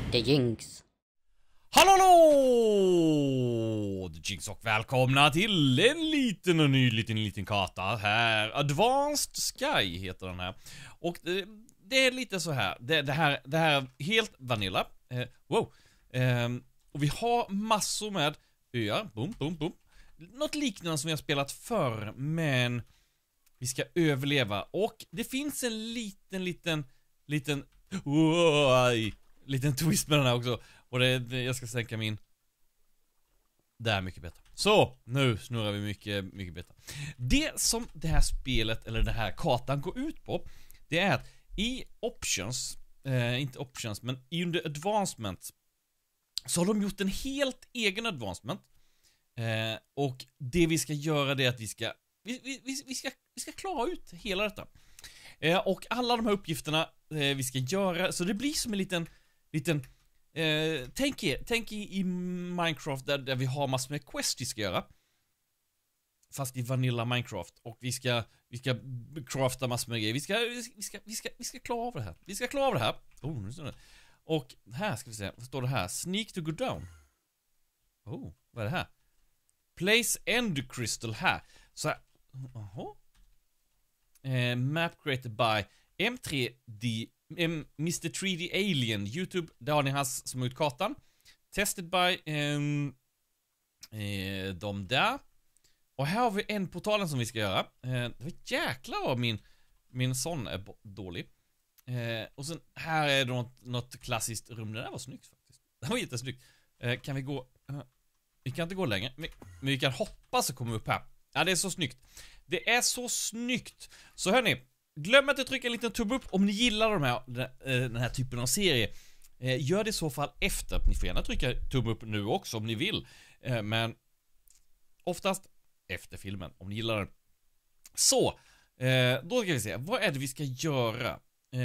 The Jinx. Hallå, hallå! The Jinx och välkomna till en liten karta här. Advanced Sky heter den här. Och det är lite så här. Det här är helt vanilla. Och vi har massor med öar. Boom, boom, boom. Något liknande som vi har spelat förr, men vi ska överleva. Och det finns en liten twist med den här också. Och jag ska sänka min. Det är mycket bättre. Så, nu snurrar vi mycket bättre. Det som det här spelet, eller den här kartan går ut på, det är att i options, inte options, men under advancement, så har de gjort en helt egen advancement. Och det vi ska göra, det är att vi ska klara ut hela detta. Och alla de här uppgifterna vi ska göra, så det blir som en liten tänk i Minecraft där vi har massor med quest vi ska göra. Fast i vanilla Minecraft. Och vi ska crafta massor med grejer. Vi ska klara av det här. Vi ska klara av det här. Oh, nu står det. Och här ska vi se, vad står det här? Sneak to go down. Oh, vad är det här? Place end crystal här. Så här. Map created by M3D Mr. 3D Alien YouTube. Där har ni hans som ut kartan. Tested by de där. Och här har vi en portalen som vi ska göra. Det var jäklar vad min sån är dålig. Och sen här är det något klassiskt rum. Det där var snyggt faktiskt. Det var jättesnyggt. Kan vi gå? Vi kan inte gå längre. Men vi kan hoppas att komma upp här. Ja, det är så snyggt. Det är så snyggt. Så hörni, glöm inte att trycka en liten tumme upp om ni gillar den här typen av serie. Gör det i så fall efter. Ni får gärna trycka tumme upp nu också om ni vill. Men oftast efter filmen om ni gillar den. Så, då ska vi se. Vad är det vi ska göra?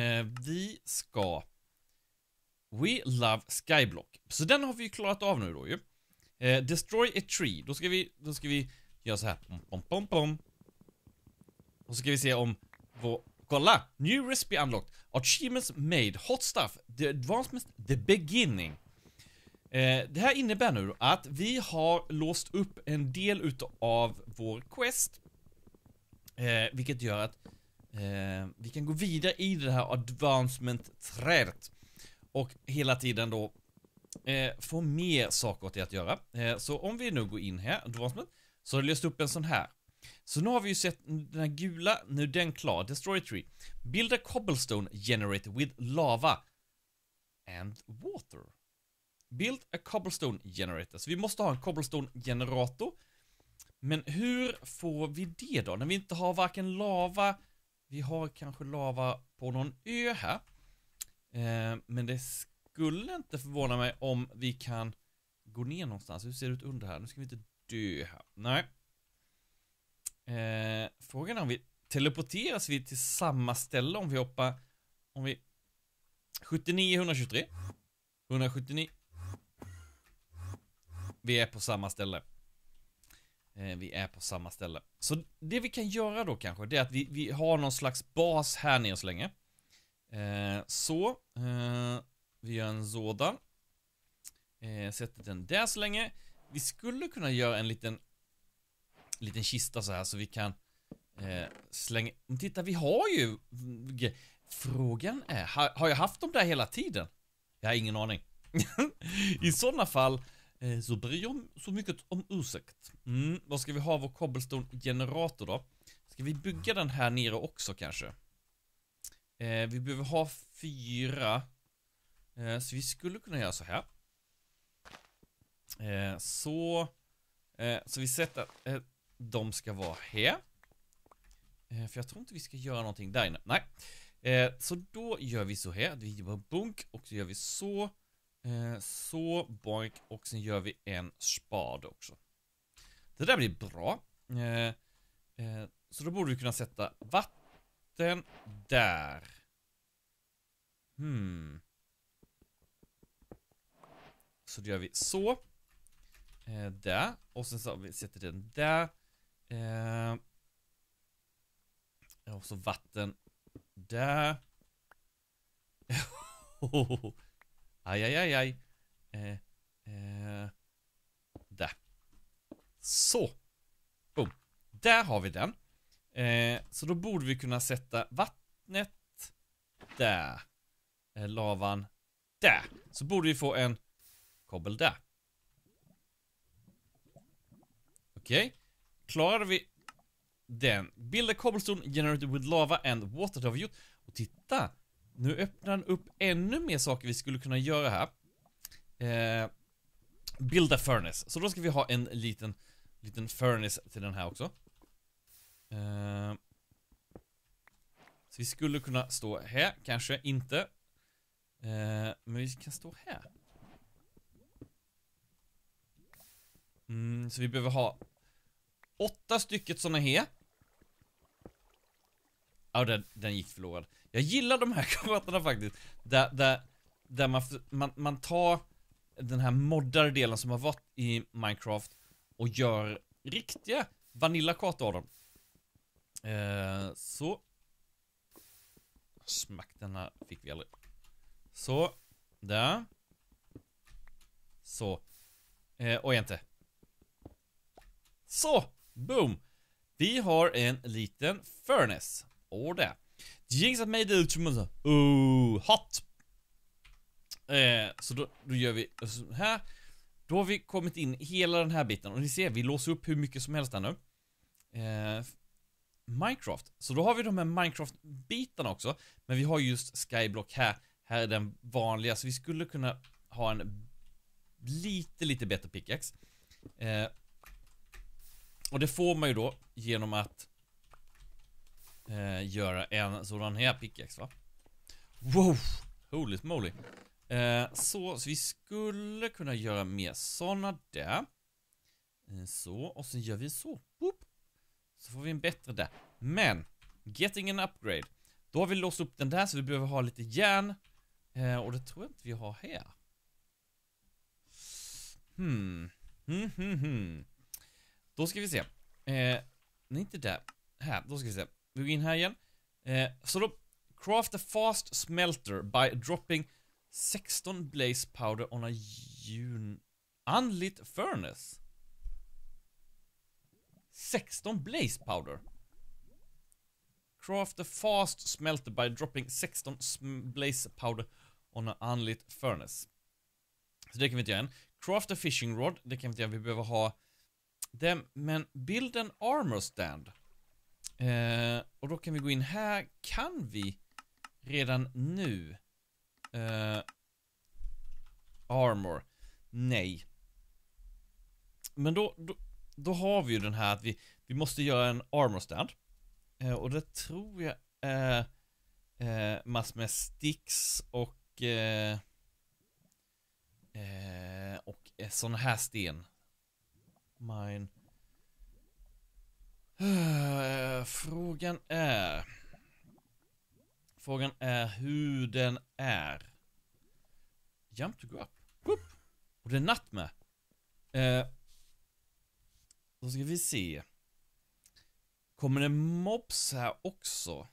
We love Skyblock. Så den har vi klarat av nu då ju. Destroy a tree. Då ska vi göra så här. Pom, pom. Och så ska vi se om kolla! New recipe unlocked. Achievements made. Hot stuff. The advancement. The beginning. Det här innebär nu att vi har låst upp en del utav vår quest. Vilket gör att vi kan gå vidare i det här advancement-trädet. Och hela tiden då få mer saker att göra. Så om vi nu går in här, advancement, så har det löst upp en sån här. Så nu har vi ju sett den här gula, nu är den klar. Destroy tree. Build a cobblestone generator with lava and water. Build a cobblestone generator. Så vi måste ha en cobblestone generator. Men hur får vi det då? När vi inte har varken lava. Vi har kanske lava på någon ö här. Men det skulle inte förvåna mig om vi kan gå ner någonstans. Hur ser det ut under här? Nu ska vi inte dö här. Nej. Frågan är om vi teleporteras vi till samma ställe om vi hoppar. Om vi 79, 123 179. Vi är på samma ställe. Så det vi kan göra då kanske, det är att vi har någon slags bas här nere så länge. Vi gör en sådan. Sätter den där så länge. Vi skulle kunna göra en liten kista så här så vi kan slänga. Titta, vi har ju. Frågan är, har jag haft dem där hela tiden? Jag har ingen aning. I sådana fall så bryr jag så mycket om ursäkt. Vad ska vi ha vår cobblestone generator då? Ska vi bygga den här nere också kanske? Vi behöver ha 4. Så vi skulle kunna göra så här. Så vi sätter de ska vara här. För jag tror inte vi ska göra någonting där inne. Nej. Så då gör vi så här. Vi gör bunk och så gör vi så. Så boink. Och sen gör vi en spad också. Det där blir bra. Så då borde vi kunna sätta vatten där. Så då gör vi så. Där. Och sen så vi sätter den där. Och så vatten där. Aj, aj, aj, aj. Där. Så. Boom. Där har vi den. Så då borde vi kunna sätta vattnet där. Lavan där. Så borde vi få en kobbel där. Okej. Klarar vi den. Build a cobblestone generated with lava and water har vi gjort. Och titta. Nu öppnar den upp ännu mer saker vi skulle kunna göra här. Build a furnace. Så då ska vi ha en liten furnace till den här också. Så vi skulle kunna stå här. Kanske inte. Men vi kan stå här. Så vi behöver ha 8 stycken såna här. Ja, den gick förlorad. Jag gillar de här kartorna faktiskt. Där man tar den här moddade delen som har varit i Minecraft och gör riktiga vanillakartor av dem. Så. Smack, den här fick vi aldrig. Så. Där. Så. Och inte. Så. Boom. Vi har en liten furnace. Och där. Jinx har made it to hot. Så då gör vi så här. Då har vi kommit in hela den här biten. Och ni ser, vi låser upp hur mycket som helst här nu. Minecraft. Så då har vi de här Minecraft-bitarna också. Men vi har just Skyblock här. Här är den vanliga. Så vi skulle kunna ha en lite bättre pickaxe. Och det får man ju då genom att göra en sådan här pickaxe, va? Wow! Holy moly. Så vi skulle kunna göra mer såna där. Så, och sen gör vi så. Boop. Så får vi en bättre där. Men, getting an upgrade. Då har vi låst upp den där så vi behöver ha lite järn. Och det tror jag inte vi har här. Då ska vi se. Nej, inte där. Här, då ska vi se. Vi går in här igen. Så då, craft a fast smelter by dropping 16 blaze powder on a unlit furnace. 16 blaze powder. Craft a fast smelter by dropping 16 blaze powder on an unlit furnace. Så det kan vi inte göra än. Craft a fishing rod. Det kan vi inte göra. Vi behöver ha dem. Men build an armor stand. Och då kan vi gå in här. Kan vi redan nu armor? Nej. Men då har vi ju den här att vi måste göra en armor stand. Och det tror jag är massor med sticks och sån här sten. Frågan är hur den är. Jump to go up. Whoop. Och det är natt med. Då ska vi se. Kommer det mobs här också?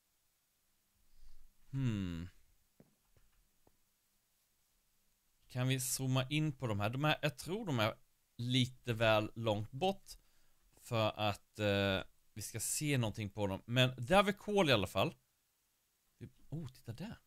Kan vi zooma in på de här? Jag tror de är lite väl långt bort för att vi ska se någonting på dem. Men där har vi kol i alla fall. Titta där.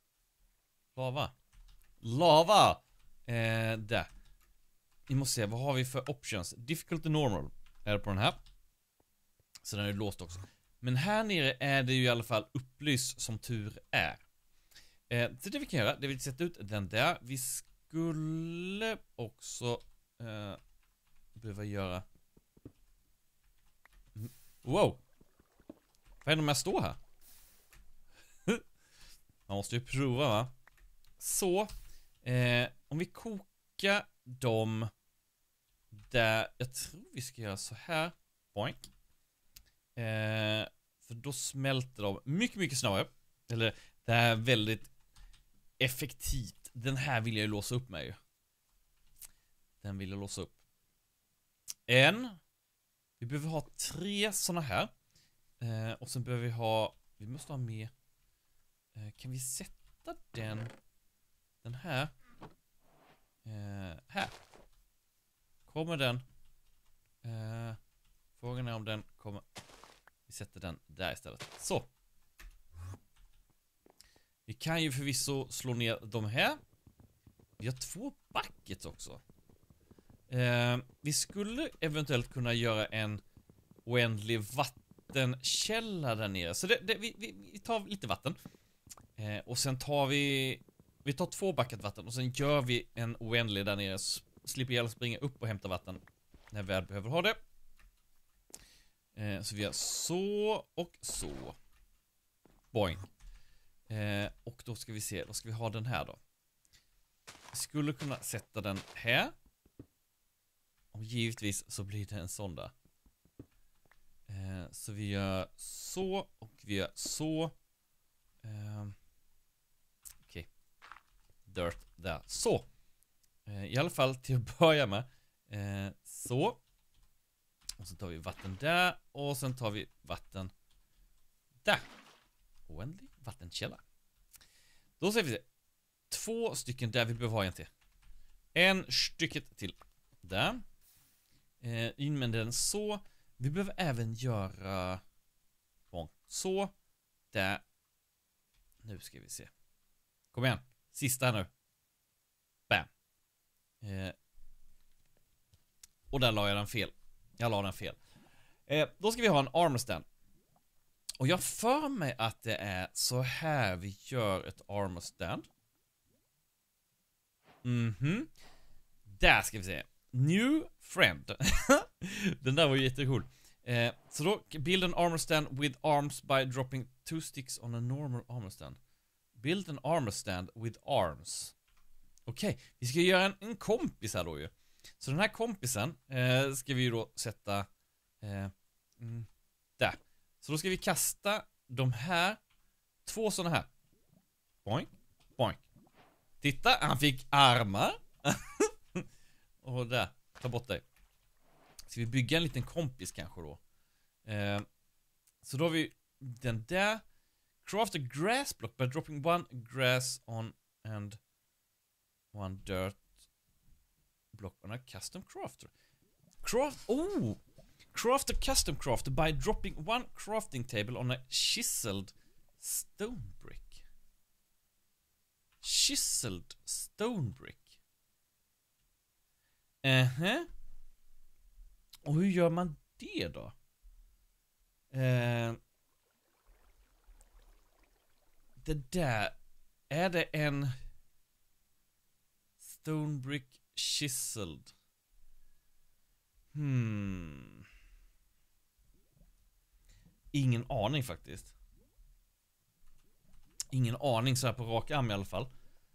Lava! Där. Vi måste se, vad har vi för options? Difficulty normal är det på den här. Så den är låst också. Men här nere är det ju i alla fall upplyst som tur är. Så det vi kan göra, det vill sätta ut den där. Vi skulle också behöva göra... Wow! Vad händer om jag står här? Man måste ju prova, va? Så, om vi kokar dem där, jag tror vi ska göra så här. Boink. För då smälter de mycket snabbare. Eller, det är väldigt effektivt. Den här vill jag ju låsa upp med ju. Den vill jag låsa upp. Vi behöver ha 3 såna här. Och sen behöver vi måste ha med. Kan vi sätta den här Kommer den? Frågan är om den kommer. Vi sätter den där istället. Så. Vi kan ju förvisso slå ner de här. Vi har 2 buckets också. Vi skulle eventuellt kunna göra en oändlig vattenkälla där nere. Så vi tar lite vatten. Och sen tar vi tar 2 bucket vatten. Och sen gör vi en oändlig där nere. Slipper jag springa upp och hämta vatten när vi väl behöver ha det. Så vi gör så och så. Boing. Och då ska vi se. Då ska vi ha den här då. Vi skulle kunna sätta den här. Och givetvis så blir det en sån där. Så vi gör så och vi gör så. Okej. Dirt där. Så. I alla fall till att börja med. Så. Och så tar vi vatten där. Och sen tar vi vatten där. Oändlig vattenkälla. Då ser vi det. 2 stycken där vi behöver ha en till. En stycket till. Där. In med den så. Vi behöver även göra så. Där. Nu ska vi se. Kom igen. Sista nu. Bam. Och där la jag den fel. Jag la den fel. Då ska vi ha en armor stand. Och jag för mig att det är så här vi gör ett armor stand. Där ska vi se. New friend. Den där var ju jättecool. Så då, build an armor stand with arms by dropping 2 sticks on a normal armor stand. Build an armor stand with arms. Okej, vi ska göra en kompis här då ju. Så den här kompisen ska vi ju då sätta där. Så då ska vi kasta de här 2 såna här. Boink, boink. Titta, han fick armar. Och där, ta bort dig. Ska vi bygga en liten kompis kanske då? Så då har vi den där. Craft a grass block by dropping 1 grass on and 1 dirt block on a custom crafter. Craft a custom crafter by dropping 1 crafting table on a chiseled stone brick. Chiseled stone brick. Och hur gör man det då? Det där. Är det en stone brick chiseled? Ingen aning faktiskt. Ingen aning så här på rak arm i alla fall.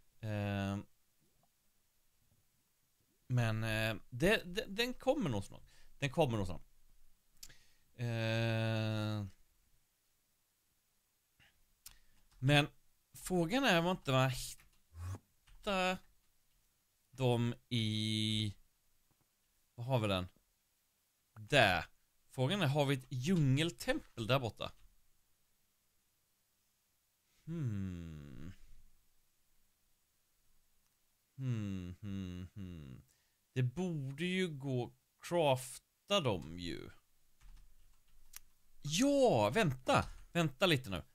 Men den kommer nog snart. Den kommer nog snart. Men frågan är om inte man hittar dem i... Vad har vi den? Där. Frågan är, har vi ett djungeltempel där borta? Det borde ju gå crafta dem ju. Ja, vänta lite nu.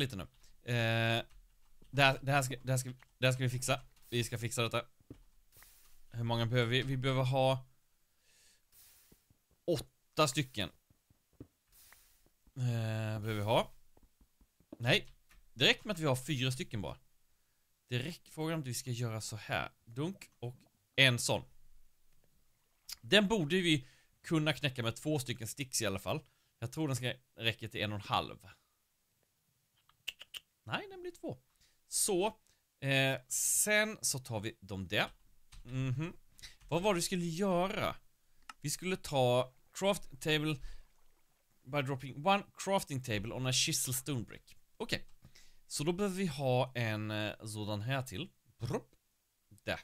Det här ska vi fixa. Vi ska fixa detta. Hur många behöver vi? Vi behöver ha 8 stycken. Behöver vi ha? Nej, det räcker med att vi har 4 stycken bara. Det räcker, frågan om vi ska göra så här. Dunk och en sån. Den borde vi kunna knäcka med 2 stycken sticks i alla fall. Jag tror den ska räcka till 1,5. Nej, den blir 2. Så, sen så tar vi dem där. Vad var det vi skulle göra? Vi skulle ta craft table by dropping 1 crafting table on a chisel stone brick. Okej. Så då behöver vi ha en sådan här till. Där.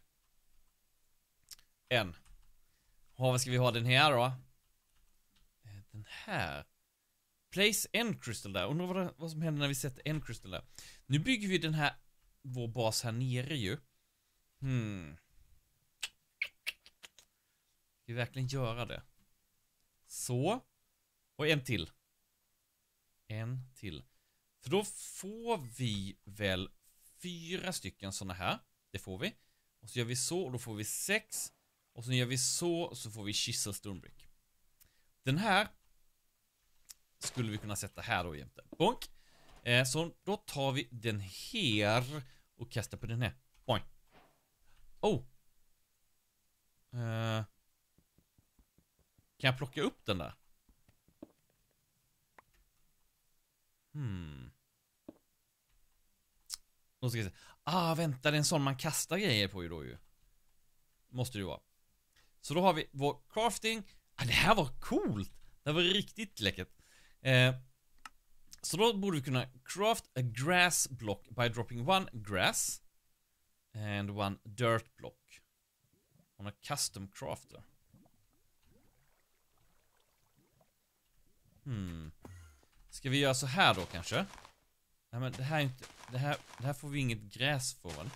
En. Vad ska vi ha den här då? Den här. Place end crystal där. Undrar vad som händer när vi sätter end crystal där. Nu bygger vi den här, vår bas här nere ju. Ska vi verkligen göra det? Så. Och en till. En till. För då får vi väl 4 stycken såna här. Det får vi. Och så gör vi så och då får vi 6. Och så gör vi så får vi Chisel Stonebrick. Den här skulle vi kunna sätta här då jämte. Bonk. Så då tar vi den här och kastar på den här. Boing. Oh. Kan jag plocka upp den där? Då ska jag se. Vänta, det är en sån man kastar grejer på ju då ju. Måste det ju vara. Så då har vi vår crafting. Det här var coolt. Det var riktigt läckert. Så då borde vi kunna craft a grass block by dropping 1 grass and 1 dirt block on a custom crafter. Ska vi göra så här då kanske? Nej, men det här är inte, det här får vi inget gräs för väl?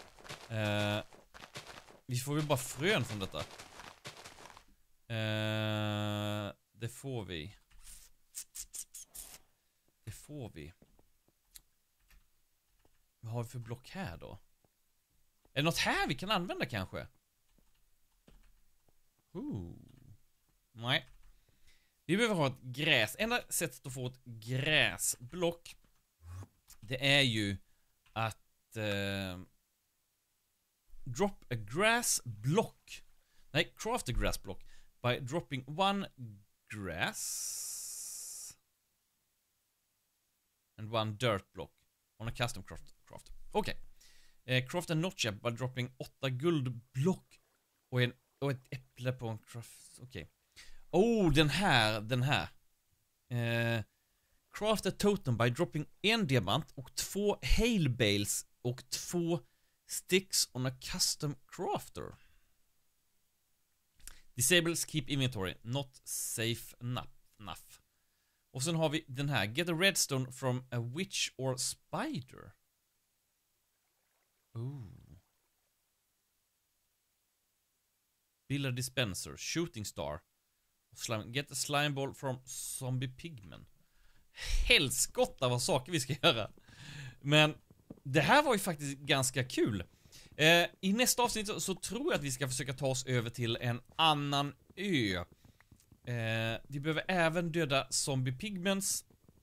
Vi får väl bara frön från detta. Det får vi. Det får vi. Vad har vi för block här då? Är det något här vi kan använda kanske? Nej. Vi behöver ha ett gräs. Enda sättet att få ett gräsblock, det är ju att drop a grass block. Nej, craft a grass block by dropping 1 grass and 1 dirt block on a custom craft. Okej. Craft a notch by dropping 8 guldblock och ett äpple på en craft. Okej. Den här. Craft a totem by dropping 1 diamant och 2 hail bales och 2 sticks on a custom crafter. Disables keep inventory, not safe enough. Och sen har vi den här. Get a redstone from a witch or spider. Build a dispenser, shooting star. Get a slime ball from zombie pigmen. Helskotta vad saker vi ska göra. Men det här var ju faktiskt ganska kul. I nästa avsnitt så tror jag att vi ska försöka ta oss över till en annan ö. Vi behöver även döda zombie pigments.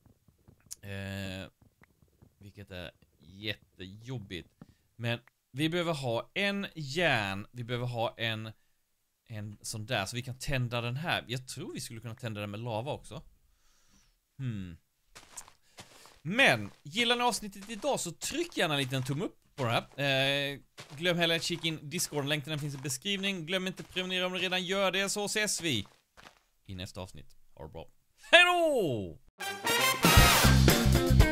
Vilket är jättejobbigt. Men vi behöver ha en järn. Vi behöver ha en sån där så vi kan tända den här. Jag tror vi skulle kunna tända den med lava också. Men gillar ni avsnittet idag så tryck gärna en liten tumme upp på det här. Glöm heller att kika in Discord, länken den finns i beskrivning. Glöm inte prenumerera om ni redan gör det, så ses vi i nästa avsnitt. Ha det bra. Hej då!